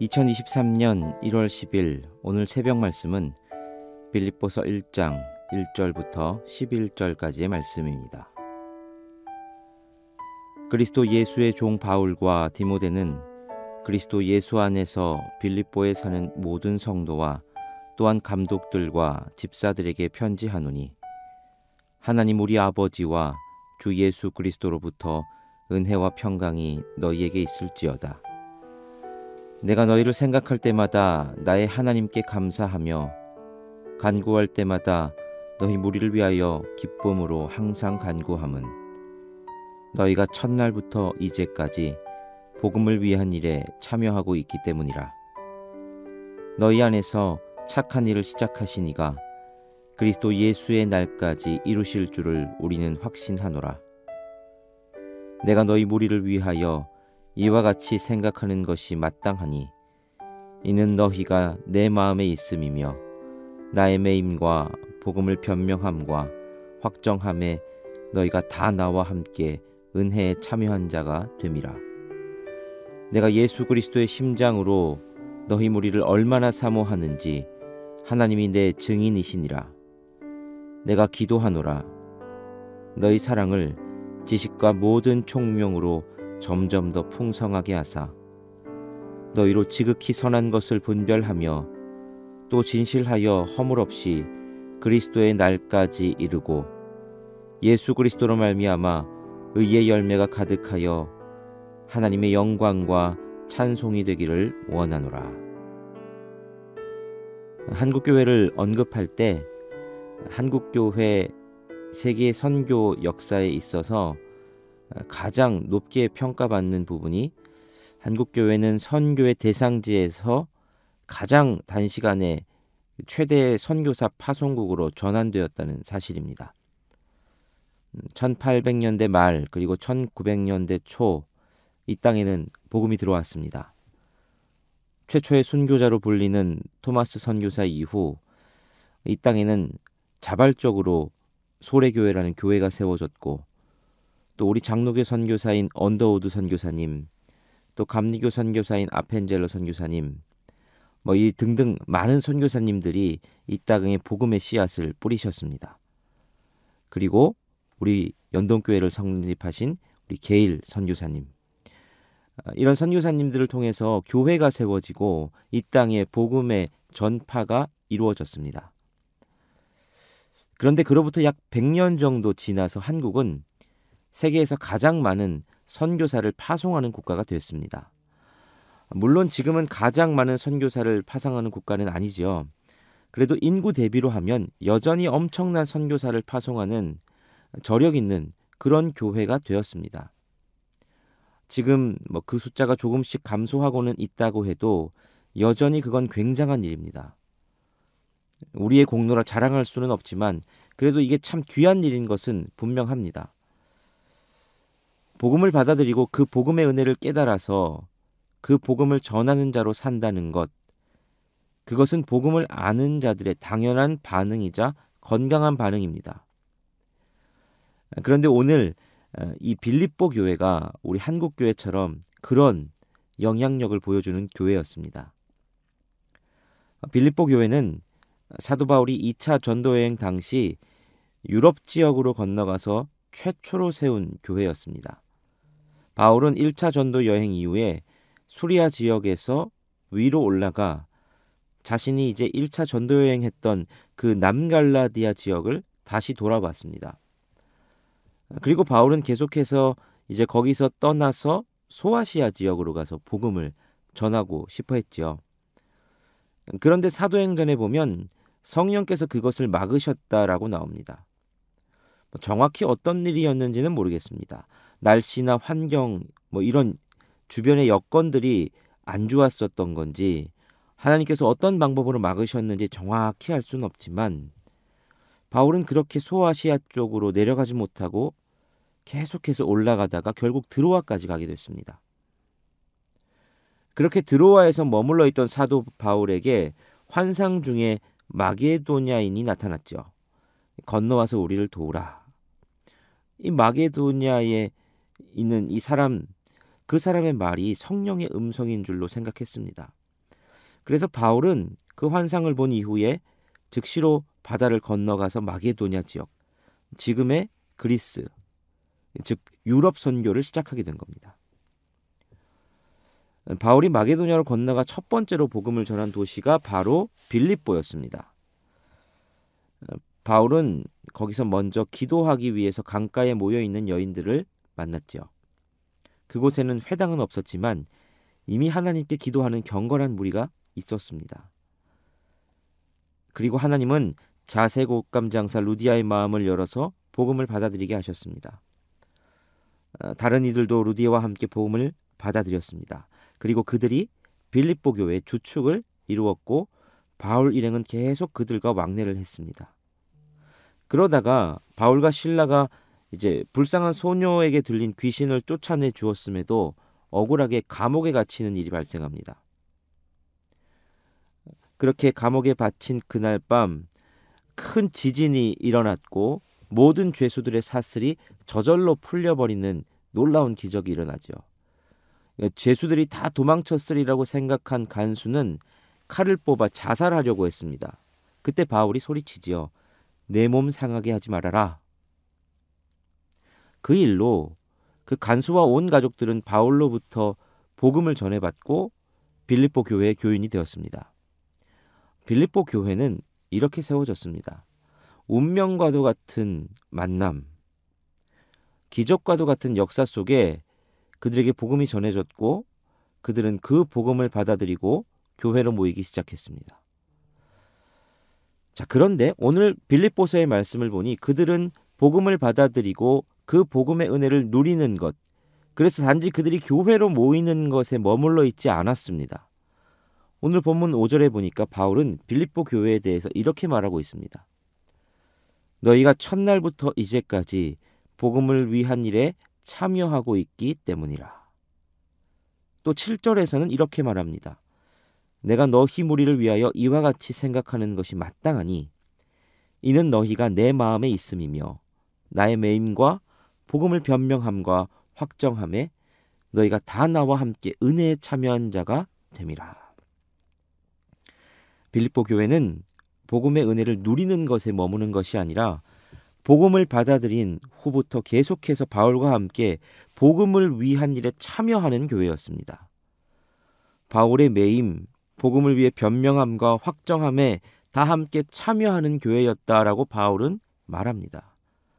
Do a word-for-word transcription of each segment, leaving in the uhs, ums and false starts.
이천이십삼 년 일월 십일 오늘 새벽 말씀은 빌립보서 일 장 일 절부터 십일 절까지의 말씀입니다. 그리스도 예수의 종 바울과 디모데는 그리스도 예수 안에서 빌립보에 사는 모든 성도와 또한 감독들과 집사들에게 편지하노니, 하나님 우리 아버지와 주 예수 그리스도로부터 은혜와 평강이 너희에게 있을지어다. 내가 너희를 생각할 때마다 나의 하나님께 감사하며 간구할 때마다 너희 무리를 위하여 기쁨으로 항상 간구함은 너희가 첫날부터 이제까지 복음을 위한 일에 참여하고 있기 때문이라. 너희 안에서 착한 일을 시작하신 이가 그리스도 예수의 날까지 이루실 줄을 우리는 확신하노라. 내가 너희 무리를 위하여 이와 같이 생각하는 것이 마땅하니, 이는 너희가 내 마음에 있음이며 나의 매임과 복음을 변명함과 확정함에 너희가 다 나와 함께 은혜에 참여한 자가 됨이라. 내가 예수 그리스도의 심장으로 너희 무리를 얼마나 사모하는지 하나님이 내 증인이시니라. 내가 기도하노라. 너희 사랑을 지식과 모든 총명으로 점점 더 풍성하게 하사 너희로 지극히 선한 것을 분별하며 또 진실하여 허물 없이 그리스도의 날까지 이르고 예수 그리스도로 말미암아 의의 열매가 가득하여 하나님의 영광과 찬송이 되기를 원하노라. 한국교회를 언급할 때 한국교회 세계 선교 역사에 있어서 가장 높게 평가받는 부분이, 한국교회는 선교의 대상지에서 가장 단시간에 최대 선교사 파송국으로 전환되었다는 사실입니다. 천팔백 년대 말 그리고 천구백 년대 초 이 땅에는 복음이 들어왔습니다. 최초의 순교자로 불리는 토마스 선교사 이후 이 땅에는 자발적으로 소래교회라는 교회가 세워졌고, 또 우리 장로교 선교사인 언더우드 선교사님, 또 감리교 선교사인 아펜젤러 선교사님, 뭐 이 등등 많은 선교사님들이 이 땅에 복음의 씨앗을 뿌리셨습니다. 그리고 우리 연동교회를 성립하신 우리 게일 선교사님, 이런 선교사님들을 통해서 교회가 세워지고 이 땅에 복음의 전파가 이루어졌습니다. 그런데 그로부터 약 백 년 정도 지나서 한국은 세계에서 가장 많은 선교사를 파송하는 국가가 되었습니다. 물론 지금은 가장 많은 선교사를 파송하는 국가는 아니죠. 그래도 인구 대비로 하면 여전히 엄청난 선교사를 파송하는 저력 있는 그런 교회가 되었습니다. 지금 뭐 그 숫자가 조금씩 감소하고는 있다고 해도 여전히 그건 굉장한 일입니다. 우리의 공로라 자랑할 수는 없지만 그래도 이게 참 귀한 일인 것은 분명합니다. 복음을 받아들이고 그 복음의 은혜를 깨달아서 그 복음을 전하는 자로 산다는 것, 그것은 복음을 아는 자들의 당연한 반응이자 건강한 반응입니다. 그런데 오늘 이 빌립보 교회가 우리 한국 교회처럼 그런 영향력을 보여주는 교회였습니다. 빌립보 교회는 사도 바울이 이 차 전도여행 당시 유럽 지역으로 건너가서 최초로 세운 교회였습니다. 바울은 일 차 전도 여행 이후에 수리아 지역에서 위로 올라가 자신이 이제 일 차 전도 여행했던 그 남갈라디아 지역을 다시 돌아봤습니다. 그리고 바울은 계속해서 이제 거기서 떠나서 소아시아 지역으로 가서 복음을 전하고 싶어 했지요. 그런데 사도행전에 보면 성령께서 그것을 막으셨다라고 나옵니다. 정확히 어떤 일이었는지는 모르겠습니다. 날씨나 환경, 뭐 이런 주변의 여건들이 안 좋았었던 건지 하나님께서 어떤 방법으로 막으셨는지 정확히 알 수는 없지만 바울은 그렇게 소아시아 쪽으로 내려가지 못하고 계속해서 올라가다가 결국 드로아까지 가게 됐습니다. 그렇게 드로아에서 머물러 있던 사도 바울에게 환상 중에 마게도냐인이 나타났죠. 건너와서 우리를 도우라. 이 마게도냐에 있는 이 사람, 그 사람의 말이 성령의 음성인 줄로 생각했습니다. 그래서 바울은 그 환상을 본 이후에 즉시로 바다를 건너가서 마게도냐 지역, 지금의 그리스, 즉 유럽 선교를 시작하게 된 겁니다. 바울이 마게도냐로 건너가 첫 번째로 복음을 전한 도시가 바로 빌립보였습니다. 바울은 거기서 먼저 기도하기 위해서 강가에 모여있는 여인들을 만났죠. 그곳에는 회당은 없었지만 이미 하나님께 기도하는 경건한 무리가 있었습니다. 그리고 하나님은 자색 옷감장사 루디아의 마음을 열어서 복음을 받아들이게 하셨습니다. 다른 이들도 루디아와 함께 복음을 받아들였습니다. 그리고 그들이 빌립보 교회의 주축을 이루었고 바울 일행은 계속 그들과 왕래를 했습니다. 그러다가 바울과 실라가 이제 불쌍한 소녀에게 들린 귀신을 쫓아내 주었음에도 억울하게 감옥에 갇히는 일이 발생합니다. 그렇게 감옥에 갇힌 그날 밤 큰 지진이 일어났고 모든 죄수들의 사슬이 저절로 풀려버리는 놀라운 기적이 일어나죠. 죄수들이 다 도망쳤으리라고 생각한 간수는 칼을 뽑아 자살하려고 했습니다. 그때 바울이 소리치지요. 내 몸 상하게 하지 말아라. 그 일로 그 간수와 온 가족들은 바울로부터 복음을 전해받고 빌립보 교회의 교인이 되었습니다. 빌립보 교회는 이렇게 세워졌습니다. 운명과도 같은 만남, 기적과도 같은 역사 속에 그들에게 복음이 전해졌고 그들은 그 복음을 받아들이고 교회로 모이기 시작했습니다. 자, 그런데 오늘 빌립보서의 말씀을 보니 그들은 복음을 받아들이고 그 복음의 은혜를 누리는 것, 그래서 단지 그들이 교회로 모이는 것에 머물러 있지 않았습니다. 오늘 본문 오 절에 보니까 바울은 빌립보 교회에 대해서 이렇게 말하고 있습니다. 너희가 첫날부터 이제까지 복음을 위한 일에 참여하고 있기 때문이라. 또 칠 절에서는 이렇게 말합니다. 내가 너희 무리를 위하여 이와 같이 생각하는 것이 마땅하니 이는 너희가 내 마음에 있음이며 나의 매임과 복음을 변명함과 확정함에 너희가 다 나와 함께 은혜에 참여한 자가 됨이라. 빌립보 교회는 복음의 은혜를 누리는 것에 머무는 것이 아니라 복음을 받아들인 후부터 계속해서 바울과 함께 복음을 위한 일에 참여하는 교회였습니다. 바울의 매임, 복음을 위해 변명함과 확정함에 다 함께 참여하는 교회였다라고 바울은 말합니다.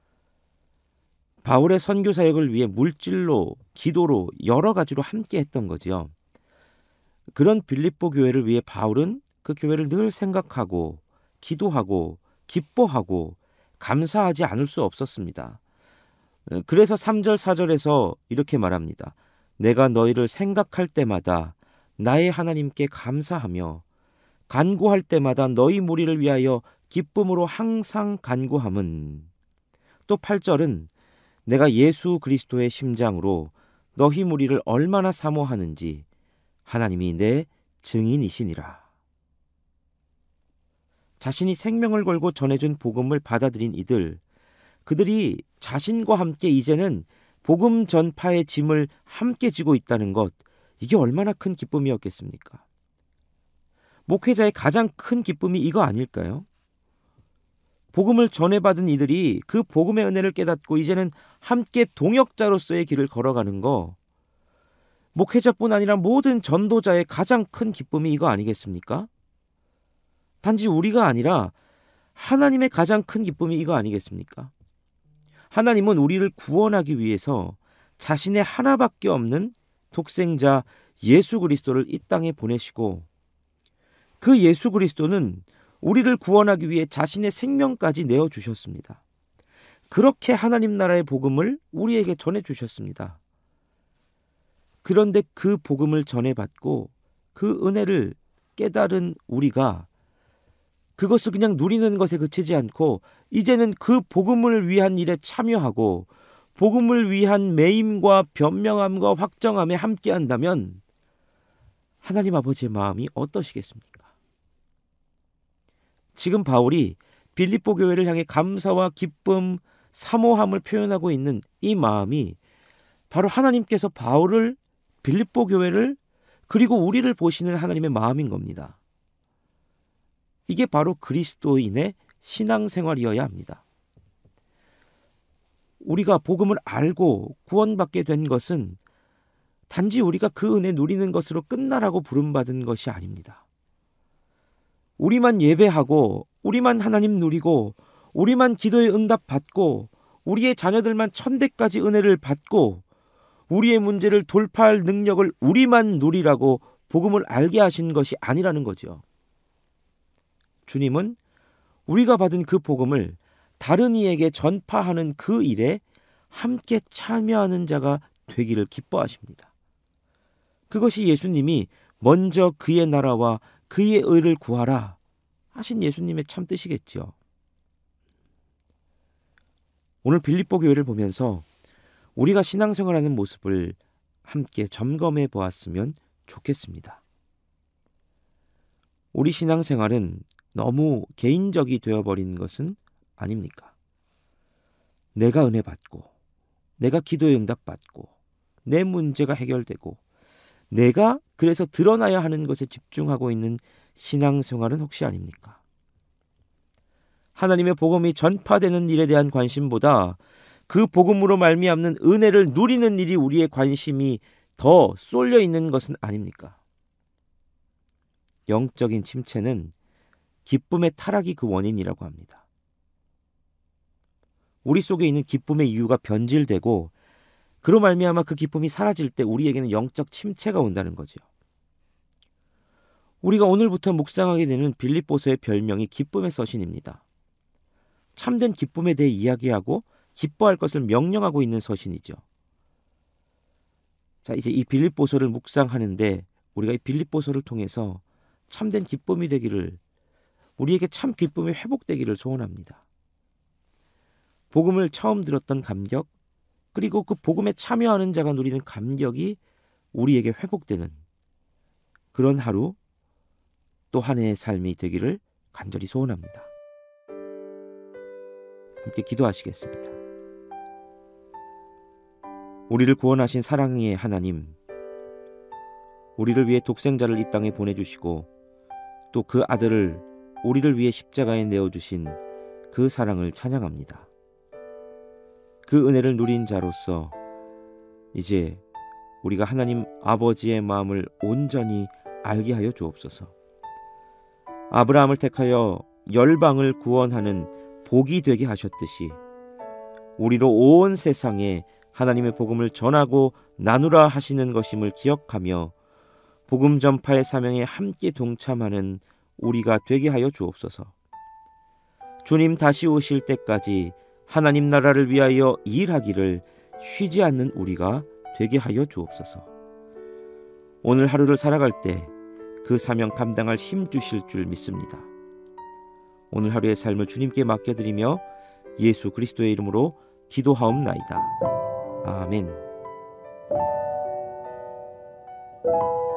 바울의 선교 사역을 위해 물질로, 기도로 여러 가지로 함께 했던 거지요. 그런 빌립보 교회를 위해 바울은 그 교회를 늘 생각하고 기도하고 기뻐하고 감사하지 않을 수 없었습니다. 그래서 삼 절 사 절에서 이렇게 말합니다. 내가 너희를 생각할 때마다 나의 하나님께 감사하며 간구할 때마다 너희 무리를 위하여 기쁨으로 항상 간구함은. 또 팔 절은 내가 예수 그리스도의 심장으로 너희 무리를 얼마나 사모하는지 하나님이 내 증인이시니라. 자신이 생명을 걸고 전해준 복음을 받아들인 이들, 그들이 자신과 함께 이제는 복음 전파의 짐을 함께 지고 있다는 것, 이게 얼마나 큰 기쁨이었겠습니까? 목회자의 가장 큰 기쁨이 이거 아닐까요? 복음을 전해받은 이들이 그 복음의 은혜를 깨닫고 이제는 함께 동역자로서의 길을 걸어가는 거, 목회자뿐 아니라 모든 전도자의 가장 큰 기쁨이 이거 아니겠습니까? 단지 우리가 아니라 하나님의 가장 큰 기쁨이 이거 아니겠습니까? 하나님은 우리를 구원하기 위해서 자신의 하나밖에 없는 독생자 예수 그리스도를 이 땅에 보내시고 그 예수 그리스도는 우리를 구원하기 위해 자신의 생명까지 내어주셨습니다. 그렇게 하나님 나라의 복음을 우리에게 전해주셨습니다. 그런데 그 복음을 전해받고 그 은혜를 깨달은 우리가 그것을 그냥 누리는 것에 그치지 않고 이제는 그 복음을 위한 일에 참여하고 복음을 위한 매임과 변명함과 확정함에 함께한다면 하나님 아버지의 마음이 어떠시겠습니까? 지금 바울이 빌립보 교회를 향해 감사와 기쁨, 사모함을 표현하고 있는 이 마음이 바로 하나님께서 바울을, 빌립보 교회를 그리고 우리를 보시는 하나님의 마음인 겁니다. 이게 바로 그리스도인의 신앙생활이어야 합니다. 우리가 복음을 알고 구원받게 된 것은 단지 우리가 그 은혜 누리는 것으로 끝나라고 부름받은 것이 아닙니다. 우리만 예배하고 우리만 하나님 누리고 우리만 기도의 응답 받고 우리의 자녀들만 천대까지 은혜를 받고 우리의 문제를 돌파할 능력을 우리만 누리라고 복음을 알게 하신 것이 아니라는 거죠. 주님은 우리가 받은 그 복음을 다른 이에게 전파하는 그 일에 함께 참여하는 자가 되기를 기뻐하십니다. 그것이 예수님이 먼저 그의 나라와 그의 의를 구하라 하신 예수님의 참 뜻이겠죠. 오늘 빌립보 교회를 보면서 우리가 신앙생활하는 모습을 함께 점검해 보았으면 좋겠습니다. 우리 신앙생활은 너무 개인적이 되어버린 것은 아닙니까? 내가 은혜 받고 내가 기도의 응답 받고 내 문제가 해결되고 내가 그래서 드러나야 하는 것에 집중하고 있는 신앙생활은 혹시 아닙니까? 하나님의 복음이 전파되는 일에 대한 관심보다 그 복음으로 말미암는 은혜를 누리는 일이 우리의 관심이 더 쏠려 있는 것은 아닙니까? 영적인 침체는 기쁨의 타락이 그 원인이라고 합니다. 우리 속에 있는 기쁨의 이유가 변질되고 그로 말미암아 그 기쁨이 사라질 때 우리에게는 영적 침체가 온다는 거죠. 우리가 오늘부터 묵상하게 되는 빌립보서의 별명이 기쁨의 서신입니다. 참된 기쁨에 대해 이야기하고 기뻐할 것을 명령하고 있는 서신이죠. 자, 이제 이 빌립보서를 묵상하는데 우리가 이 빌립보서를 통해서 참된 기쁨이 되기를, 우리에게 참 기쁨이 회복되기를 소원합니다. 복음을 처음 들었던 감격, 그리고 그 복음에 참여하는 자가 누리는 감격이 우리에게 회복되는 그런 하루, 또 한 해의 삶이 되기를 간절히 소원합니다. 함께 기도하시겠습니다. 우리를 구원하신 사랑의 하나님, 우리를 위해 독생자를 이 땅에 보내주시고 또 그 아들을 우리를 위해 십자가에 내어주신 그 사랑을 찬양합니다. 그 은혜를 누린 자로서 이제 우리가 하나님 아버지의 마음을 온전히 알게 하여 주옵소서. 아브라함을 택하여 열방을 구원하는 복이 되게 하셨듯이 우리로 온 세상에 하나님의 복음을 전하고 나누라 하시는 것임을 기억하며 복음 전파의 사명에 함께 동참하는 우리가 되게 하여 주옵소서. 주님 다시 오실 때까지 하나님 나라를 위하여 일하기를 쉬지 않는 우리가 되게 하여 주옵소서. 오늘 하루를 살아갈 때 그 사명 감당할 힘 주실 줄 믿습니다. 오늘 하루의 삶을 주님께 맡겨드리며 예수 그리스도의 이름으로 기도하옵나이다. 아멘.